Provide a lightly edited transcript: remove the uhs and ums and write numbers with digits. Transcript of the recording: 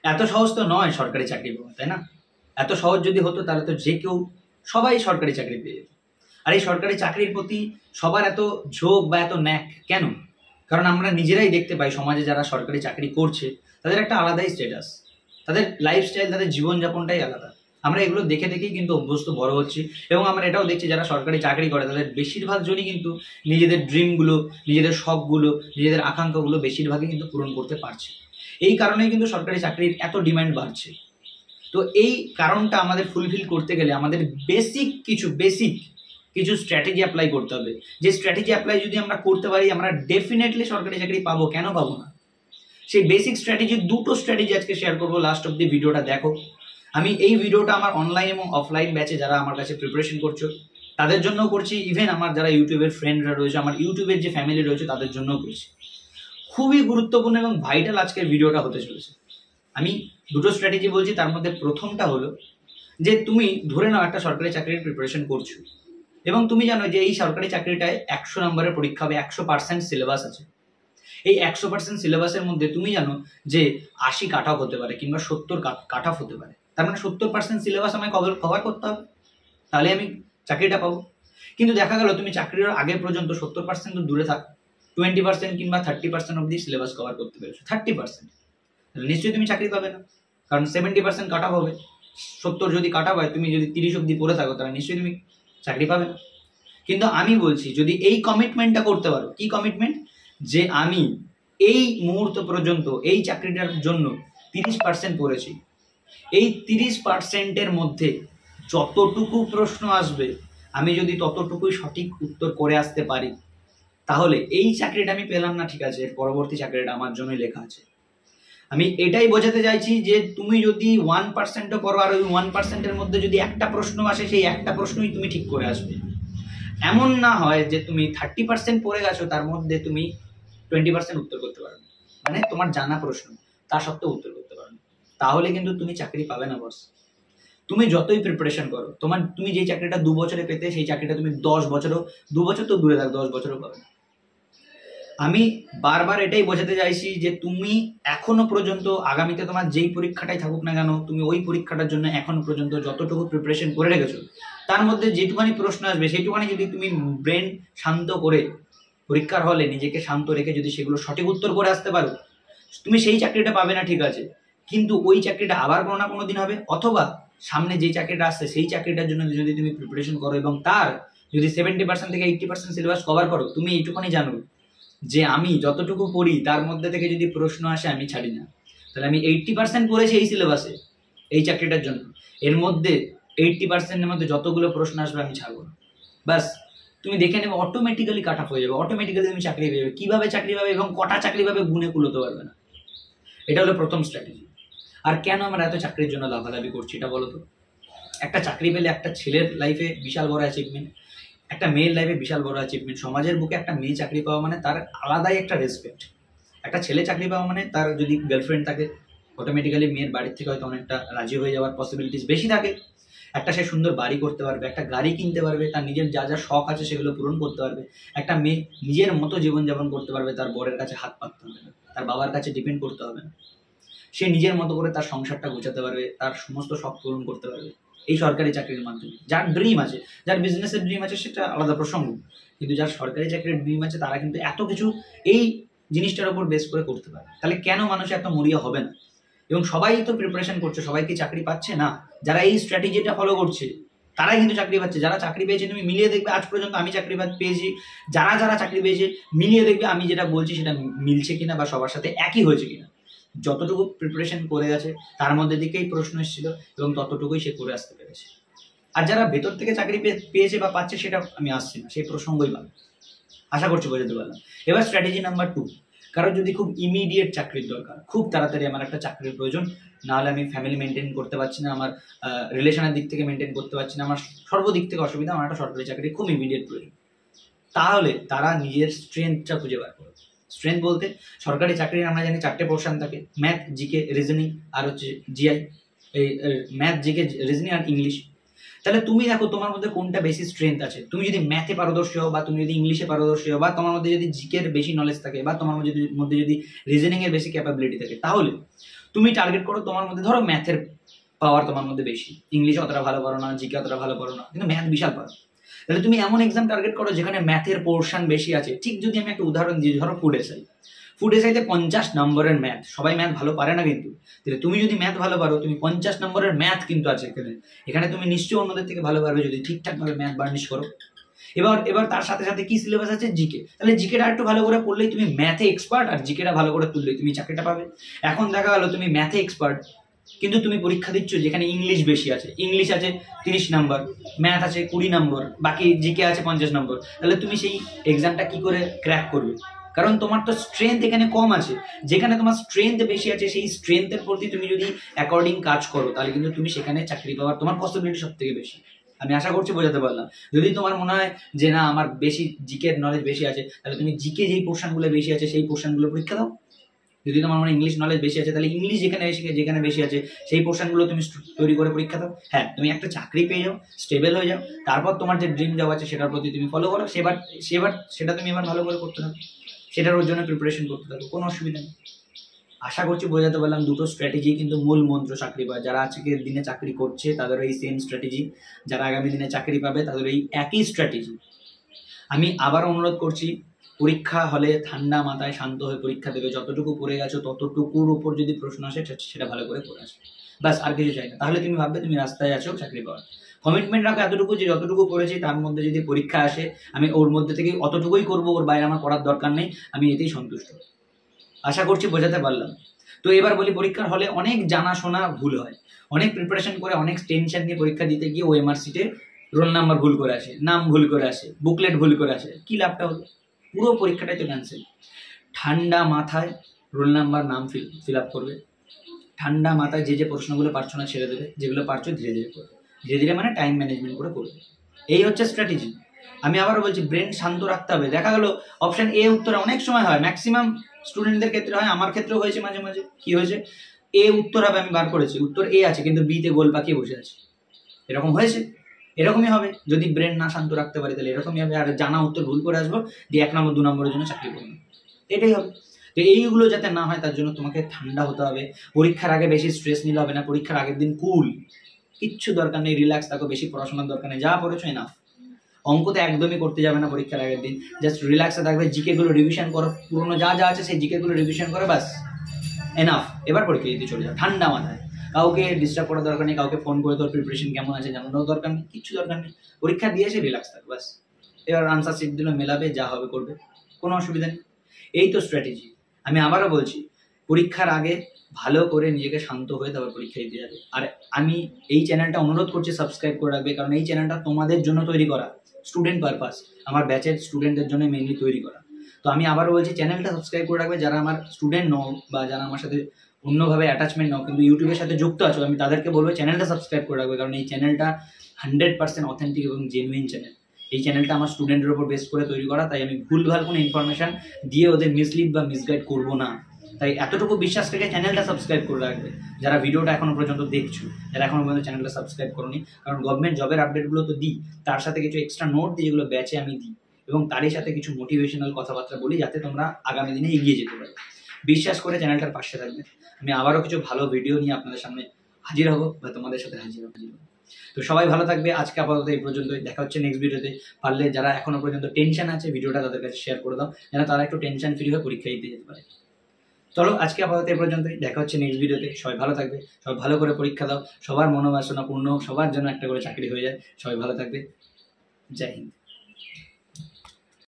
এত সহজ তো নয় সরকারি চাকরি পাওয়া, তাই না? এত সহজ যদি হতো তাহলে তো যে কেউ সবাই সরকারি চাকরি পেয়ে যেত। আর এই সরকারি চাকরির প্রতি সবার এত ঝোঁক বা এত ন্যাক কেন? কারণ আমরা নিজেরাই দেখতে পাই সমাজে যারা সরকারি চাকরি করছে তাদের একটা আলাদাই স্ট্যাটাস, তাদের লাইফস্টাইল, তাদের জীবনযাপনটাই আলাদা। আমরা এগুলো দেখে দেখেই কিন্তু অভ্যস্ত বড় হচ্ছি, এবং আমরা এটাও দেখছি যারা সরকারি চাকরি করে তাদের বেশিরভাগ জনই কিন্তু নিজেদের ড্রিমগুলো, নিজেদের শখগুলো, নিজেদের আকাঙ্ক্ষাগুলো বেশিরভাগই কিন্তু পূরণ করতে পারছে। এই কারণেই কিন্তু সরকারি চাকরির এত ডিমান্ড বাড়ছে। তো এই কারণটা আমাদের ফুলফিল করতে গেলে আমাদের বেসিক কিছু স্ট্র্যাটেজি অ্যাপ্লাই করতে হবে। যে স্ট্র্যাটেজি অ্যাপ্লাই যদি আমরা করতে পারি আমরা ডেফিনেটলি সরকারি চাকরি পাবো, কেন পাবো না? সেই বেসিক স্ট্র্যাটেজি, দুটো স্ট্র্যাটেজি আজকে শেয়ার করবো। লাস্ট অব দি ভিডিওটা দেখো। আমি এই ভিডিওটা আমার অনলাইন এবং অফলাইন ব্যাচে যারা আমার কাছে প্রিপারেশন করছো তাদের জন্য করছি, ইভেন আমার যারা ইউটিউবের ফ্রেন্ডরা রয়েছে, আমার ইউটিউবের যে ফ্যামিলি রয়েছে তাদের জন্যও করছি। খুবই গুরুত্বপূর্ণ এবং ভাইটাল আজকের ভিডিওটা হতে চলেছে। আমি দুটো স্ট্র্যাটেজি বলছি, তার মধ্যে প্রথমটা হলো যে তুমি ধরে নাও একটা সরকারি চাকরির প্রিপারেশন করছো এবং তুমি জানো যে এই সরকারি চাকরিটায় 100 নম্বরের পরীক্ষা হবে, 100% সিলেবাস আছে। এই 100% সিলেবাসের মধ্যে তুমি জানো যে 80 কাট অফ হতে পারে কিংবা 70 কাট অফ হতে পারে। তার মানে 70% সিলেবাস আমায় কভার করতে হবে, তাহলে আমি চাকরিটা পাবো। কিন্তু দেখা গেল তুমি চাকরির আগে পর্যন্ত 70% তো দূরে থাক, 20% কিংবা 30% অব্দি সিলেবাস কভার করতে পেরেছো, 30%, নিশ্চয়ই তুমি চাকরি পাবে না। কারণ 70% কাট অফ হবে, 70 যদি কাট অফ হয়, তুমি যদি 30 অব্দি পড়ে থাকো তাহলে নিশ্চয়ই তুমি চাকরি পাবে না। কিন্তু আমি বলছি যদি এই কমিটমেন্টটা করতে পারো, কি কমিটমেন্ট? যে আমি এই মুহূর্ত পর্যন্ত এই চাকরিটার জন্য 30% পড়েছি, এই 30%-এর মধ্যে যতটুকু প্রশ্ন আসবে আমি যদি ততটুকুই সঠিক উত্তর করে আসতে পারি, তাহলে এই চাকরিটা আমি পেলাম না, ঠিক আছে, এর পরবর্তী চাকরিটা আমার জন্যই লেখা আছে। আমি এটাই বোঝাতে চাইছি যে তুমি যদি 1%ও করো আর ওই 1%-এর মধ্যে যদি একটা প্রশ্ন আসে, সেই একটা প্রশ্নই তুমি ঠিক করে আসবে। এমন না হয় যে তুমি 30% পড়ে গেছো, তার মধ্যে তুমি 20% উত্তর করতে পারো, মানে তোমার জানা প্রশ্ন তা সত্ত্বেও উত্তর করতে পারো, তাহলে কিন্তু তুমি চাকরি পাবে না বস। তুমি যতই প্রিপারেশন করো, তুমি যে চাকরিটা 2 বছরে পেতে সেই চাকরিটা তুমি 10 বছরও, 2 বছর তো দূরে থাক, 10 বছরও পাবে না। আমি বারবার এটাই বোঝাতে চাইছি যে তুমি এখনো পর্যন্ত, আগামীতে তোমার যেই পরীক্ষাটাই থাকুক না কেন, তুমি ওই পরীক্ষাটার জন্য এখনো পর্যন্ত যতটুকু প্রিপারেশন করে রেখেছো তার মধ্যে যেটুখানি প্রশ্ন আসবে সেইটুখানি যদি তুমি ব্রেন শান্ত করে পরীক্ষার হলে নিজেকে শান্ত রেখে যদি সেগুলো সঠিক উত্তর করে আসতে পারো, তুমি সেই চাকরিটা পাবে না, ঠিক আছে, কিন্তু ওই চাকরিটা আবার কোনো না কোনো দিন হবে। অথবা সামনে যে চাকরিটা আসছে সেই চাকরিটার জন্য যদি তুমি প্রিপারেশন করো এবং তার যদি 70% থেকে 80% সিলেবাস কভার করো, তুমি এইটুখানি জানো যে আমি যতটুকু পড়ি তার মধ্যে থেকে যদি প্রশ্ন আসে আমি ছাড়ি না। তাহলে আমি 80% পড়েছি এই সিলেবাসে এই চাকরিটার জন্য, এর মধ্যে 80%-এর মধ্যে যতগুলো প্রশ্ন আসবে আমি ছাড়বো না। বাস তুমি দেখে নেবে অটোমেটিক্যালি কাট অফ হয়ে যাবে, অটোমেটিক্যালি তুমি চাকরি পেয়ে যাবে। কীভাবে চাকরি পাবে এবং কটা চাকরি পাবে গুনে কুলোতে পারবে না। এটা হলো প্রথম স্ট্র্যাটেজি। আর কেন আমরা এত চাকরির জন্য লাভালাভি করছি এটা বলো তো? একটা চাকরি পেলে একটা ছেলের লাইফে বিশাল বড় অ্যাচিভমেন্ট, একটা মেয়ের লাইফে বিশাল বড় অ্যাচিভমেন্ট। সমাজের বুকে একটা মেয়ে চাকরি পাওয়া মানে তার আলাদাই একটা রেসপেক্ট। একটা ছেলে চাকরি পাওয়া মানে তার যদি গার্লফ্রেন্ড থাকে অটোমেটিক্যালি মেয়ের বাড়ির থেকে হয়তো অনেকটা রাজি হয়ে যাওয়ার পসিবিলিটিস বেশি থাকে। একটা সে সুন্দর বাড়ি করতে পারবে, একটা গাড়ি কিনতে পারবে, তার নিজের যা যা শখ আছে সেগুলো পূরণ করতে পারবে। একটা মেয়ে নিজের মতো জীবনযাপন করতে পারবে, তার বরের কাছে হাত পাততে হবে না, তার বাবার কাছে ডিপেন্ড করতে হবে না। সে নিজের মতো করে তার সংসারটা গোছাতে পারবে, তার সমস্ত শখ পূরণ করতে পারবে এই সরকারি চাকরির মাধ্যমে। যার ড্রিম আছে, যার বিজনেসের ড্রিম আছে সেটা আলাদা প্রসঙ্গ, কিন্তু যার সরকারি চাকরির ড্রিম আছে তারা কিন্তু এত কিছু এই জিনিসটার উপর বেস করে করতে পারে। তাহলে কেন মানুষ এত মরিয়া হবে না? এবং সবাই তো প্রিপারেশন করছে, সবাই কি চাকরি পাচ্ছে না? যারা এই স্ট্র্যাটেজিটা ফলো করছে তারাই কিন্তু চাকরি পাচ্ছে। যারা চাকরি পেয়েছে তুমি মিলিয়ে দেখবে আজ পর্যন্ত আমি চাকরি পেয়েছি, যারা চাকরি পেয়েছে মিলিয়ে দেখবে আমি যেটা বলছি সেটা মিলছে কিনা বা সবার সাথে একই হয়েছে কিনা। যতটুকু প্রিপারেশন করে গেছে তার মধ্যে দিকেই প্রশ্ন এসেছিল এবং ততটুকুই সে করে আসতে পেরেছে। আর যারা ভেতর থেকে চাকরি পেয়েছে বা পাচ্ছে সেটা আমি আসছি না, সেই প্রসঙ্গই পাবে। আশা করছি বোঝাতে পারলাম। এবার স্ট্র্যাটেজি নাম্বার 2, কারণ যদি খুব ইমিডিয়েট চাকরির দরকার, খুব তাড়াতাড়ি আমার একটা চাকরির প্রয়োজন, নাহলে আমি ফ্যামিলি মেনটেন করতে পারছি না, আমার রিলেশনের দিক থেকে মেনটেন করতে পারছি না, আমার সর্বদিক থেকে অসুবিধা, আমার একটা সরকারি চাকরি খুব ইমিডিয়েট প্রয়োজন, তাহলে তারা নিজের স্ট্রেংথটা খুঁজে বার করে। স্ট্রেংথ বলতে সরকারি চাকরির আমরা জানি 4টে পোর্শন থাকে, ম্যাথ, জিকে, রিজনিং আর হচ্ছে জিআই। এই ম্যাথ, জিকে, রিজনিং আর ইংলিশ। তাহলে তুমি দেখো তোমার মধ্যে কোনটা বেশি স্ট্রেংথ আছে। তুমি যদি ম্যাথে পারদর্শী হও বা তুমি যদি ইংলিশে পারদর্শী হও বা তোমার মধ্যে যদি জিকের বেশি নলেজ থাকে বা তোমার মধ্যে যদি রিজনিং এর বেশি ক্যাপাবিলিটি থাকে, তাহলে তুমি টার্গেট করো তোমার মধ্যে, ধরো ম্যাথের পাওয়ার তোমার মধ্যে বেশি, ইংলিশ অতটা ভালো পারো না, জিকে অতটা ভালো পারো না, কিন্তু ম্যাথ বিশাল পারো, তাহলে তুমি এমন এক্সাম টার্গেট করো যেখানে ম্যাথের পোর্শন বেশি আছে। ঠিক যদি আমি একটা উদাহরণ দিই, ধরো ফুড এসআই, ফুড এসআইতে 50 নম্বরের ম্যাথ, সবাই ম্যাথ ভালো পারে না, কিন্তু তাহলে তুমি যদি ম্যাথ ভালো পারো, তুমি 50 নম্বরের ম্যাথ কিন্তু আছে এখানে তুমি নিশ্চয়ই অন্যদের থেকে ভালো পারবে যদি ঠিকঠাকভাবে ম্যাথ বার্নিশ করো। এবার তার সাথে সাথে কি সিলেবাস আছে, জিকে, তাহলে জিকেটা একটু ভালো করে পড়লেই তুমি ম্যাথে এক্সপার্ট, আর জিকেটা ভালো করে তুললেই তুমি চাকরিটা পাবে। এখন দেখা গেল তুমি ম্যাথে এক্সপার্ট, কিন্তু তুমি পরীক্ষা দিচ্ছ যেখানে ইংলিশ বেশি আছে, ইংলিশ আছে 30 নম্বর, ম্যাথ আছে 20 নম্বর, বাকি জিকে আছে 50 নম্বর, তাহলে তুমি সেই এক্সামটা কি করে ক্র্যাক করবে? কারণ তোমার তো স্ট্রেংথ এখানে কম আছে, যেখানে তোমার স্ট্রেংথ বেশি আছে সেই স্ট্রেংথের প্রতি তুমি যদি অ্যাকর্ডিং কাজ করো, তাহলে কিন্তু তুমি সেখানে চাকরি পাওয়ার তোমার পসিবিলিটি সব থেকে বেশি। আমি আশা করছি বোঝাতে পারলাম। যদি তোমার মনে হয় যে না আমার বেশি জিকের নলেজ বেশি আছে, তাহলে তুমি জিকে যেই পোর্শনগুলো বেশি আছে সেই পোর্শনগুলো পরীক্ষা দাও। যদি তোমার মনে ইংলিশ নলেজ বেশি আছে, তাহলে ইংলিশ যেখানে বেশি আছে সেই পোর্শনগুলো তুমি তৈরি করে পরীক্ষা দাও। হ্যাঁ, তুমি একটা চাকরি পেয়ে যাও, স্টেবল হয়ে যাও, তারপর তোমার যে ড্রিম জব আছে সেটার প্রতি তুমি ফলো করো, সেটা তুমি এবার ভালো করে করতে থাকো, সেটার ওর জন্য প্রিপারেশন করতে থাকো, কোনো অসুবিধা নেই। আশা করছি বোঝাতে পারলাম। দুটো স্ট্র্যাটেজি কিন্তু মূল মন্ত্র চাকরি পাওয়া। যারা আজকের দিনে চাকরি করছে তাদেরও এই সেম স্ট্র্যাটেজি, যারা আগামী দিনে চাকরি পাবে তাদের এই একই স্ট্র্যাটেজি। আমি আবার অনুরোধ করছি, পরীক্ষা হলে ঠান্ডা মাথায় শান্ত হয়ে পরীক্ষা দেবে, যতটুকু পড়ে গেছো ততটুকুর উপর যদি প্রশ্ন আসে সেটা ভালো করে পড়ে আসবে, ব্যাস, আর কিছু চাই না। তাহলে তুমি ভাববে তুমি রাস্তায় আছো চাকরি পাওয়ার। কমিটমেন্ট রাখো এতটুকু যে যতটুকু পড়েছি তার মধ্যে যদি পরীক্ষা আসে আমি ওর মধ্যে থেকে অতটুকুই করবো, ওর বাইরে আমার পড়ার দরকার নেই, আমি এতেই সন্তুষ্ট। আশা করছি বোঝাতে পারলাম। তো এবার বলি, পরীক্ষার হলে অনেক জানাশোনা ভুল হয়, অনেক প্রিপারেশন করে অনেক টেনশন নিয়ে পরীক্ষা দিতে গিয়ে ওএমআর সিটে রোল নাম্বার ভুল করে আসে, নাম ভুল করে আসে, বুকলেট ভুল করে আসে, কি লাভটা হলো? পুরো পরীক্ষাটাই তো ক্যান্সেল। ঠান্ডা মাথায় রোল নাম্বার নাম ফিল আপ করবে, ঠান্ডা মাথায় যে প্রশ্নগুলো পারছো না ছেড়ে দেবে, যেগুলো পারছো ধীরে ধীরে করবে, ধীরে ধীরে মানে টাইম ম্যানেজমেন্ট করে করবে। এই হচ্ছে স্ট্র্যাটেজি। আমি আবারও বলছি, ব্রেন শান্ত রাখতে হবে। দেখা গেল অপশন এ উত্তরে অনেক সময় হয়, ম্যাক্সিমাম স্টুডেন্টদের ক্ষেত্রে হয়, আমার ক্ষেত্রেও হয়েছে মাঝে মাঝে। কি হয়েছে, এ উত্তর হবে, আমি বার করেছি উত্তর এ আছে কিন্তু বিতে গোল পাকিয়ে বসে আছে, এরকম হয়েছে। এরকমই হবে যদি ব্রেন না শান্ত রাখতে পারি, তাহলে এরকমই হবে। আর জানা উত্তর ভুল করে আসবো, দিয়ে 1 নম্বর 2 নম্বরের জন্য চাকরি করবো, এটাই হবে। তো এইগুলো যাতে না হয় তার জন্য তোমাকে ঠান্ডা হতে হবে। পরীক্ষার আগে বেশি স্ট্রেস নিলে হবে না, পরীক্ষার আগের দিন কুল, কিচ্ছু দরকার নেই, রিল্যাক্স থাকো, বেশি পড়াশোনার দরকার নেই, যা পড়েছো এনাফ। অঙ্কতে একদমই করতে যাবে না পরীক্ষার আগের দিন, জাস্ট রিল্যাক্সে থাকবে, জিকে গুলো রিভিশন করো, পুরোনো যা যা আছে সেই জিকে গুলো রিভিশন করো, ব্যাস এনাফ। এবার পরীক্ষা দিতে চলে যাও ঠান্ডা মাথায়, কাউকে ডিস্টার্ব করার দরকার নেই, কাউকে ফোন করে তোর প্রিপারেশন কেমন আছে জানানোর দরকার নেই, কিচ্ছু দরকার নেই। পরীক্ষা দিয়েছে রিল্যাক্স থাকো, ব্যাস। এবার আনসার শিট দিলে মেলাবে, যা হবে করবে, কোনো অসুবিধা নেই। এই তো স্ট্র্যাটেজি। আমি আবারও বলছি, পরীক্ষার আগে ভালো করে নিজেকে শান্ত হয়ে তারপর পরীক্ষা দিতে যাবে। আর আমি এই চ্যানেলটা অনুরোধ করছি সাবস্ক্রাইব করে রাখবে, কারণ এই চ্যানেলটা তোমাদের জন্য তৈরি করা, স্টুডেন্ট পারপাস, আমার ব্যাচের স্টুডেন্টদের জন্য মেইনলি তৈরি করা। তো আমি আবারও বলছি, চ্যানেলটা সাবস্ক্রাইব করে রাখবে। যারা আমার স্টুডেন্ট নও বা যারা আমার সাথে অন্যভাবে অ্যাটাচমেন্ট নাও কিন্তু ইউটিউবের সাথে যুক্ত আছো, আমি তাদেরকে বলবো চ্যানেলটা সাবস্ক্রাইব করে রাখবে, কারণ এই চ্যানেলটা 100% অথেন্টিক এবং জেনুইন চ্যানেল। এই চ্যানেলটা আমার স্টুডেন্টের উপর বেস করে তৈরি করা, তাই আমি ভুলভাল কোনো ইনফরমেশন দিয়ে ওদের মিসলিড বা মিসগাইড করবো না। তাই এতটুকু বিশ্বাস থেকে চ্যানেলটা সাবস্ক্রাইব করে রাখবে, যারা ভিডিওটা এখনো পর্যন্ত দেখছো, যারা এখনো পর্যন্ত চ্যানেলটা সাবস্ক্রাইব করোনি। কারণ গভর্নমেন্ট জবের আপডেটগুলো তো দিই, তার সাথে কিছু এক্সট্রা নোট দিই যেগুলো ব্যাচে আমি দিই, এবং তারই সাথে কিছু মোটিভেশনাল কথাবার্তা বলি যাতে তোমরা আগামী দিনে এগিয়ে যেতে পারো। বিশ্বাস করে চ্যানেলটার পাশে থাকবে। আমি আবারও কিছু ভালো ভিডিও নিয়ে আপনাদের সামনে হাজির হব বা তোমাদের সাথে হাজির হব। তো সবাই ভালো থাকবে। আজকে আপাতত এই পর্যন্তই, দেখা হচ্ছে নেক্সট ভিডিওতে। পারলে যারা এখনো পর্যন্ত টেনশন আছে ভিডিওটা তাদের কাছে শেয়ার করে দাও, যেন তারা একটু টেনশন ফ্রি হয়ে পরীক্ষা দিতে যেতে পারে। চলো আজকে আপাতত এই পর্যন্তই, দেখা হচ্ছে নেক্সট ভিডিওতে। সবাই ভালো থাকবে, সবাই ভালো করে পরীক্ষা দাও, সবার মনোবাসনা পূর্ণ হোক, সবার জন্য একটা করে চাকরি হয়ে যায়। সবাই ভালো থাকবে, জয় হিন্দ।